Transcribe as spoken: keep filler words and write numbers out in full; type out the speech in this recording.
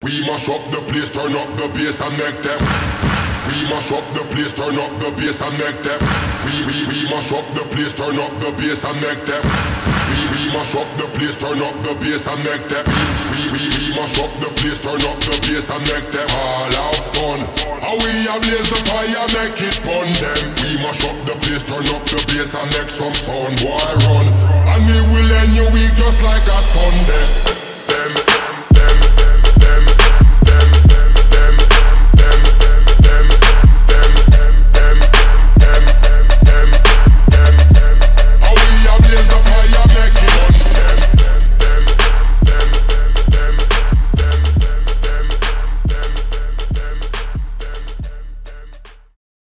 We mash up the place, turn up the bass and make them. We mash up the place, turn up the bass and make them. We we we mash up the place, turn up the bass and make them. We we mash up the place, turn up the bass and make them. We we we mash up the place, turn up the bass and make them all have fun. How we a blaze the fire, make it burn them. We mash up the place, turn up the bass and make some sound, boy run. And we will end your week just like a Sunday.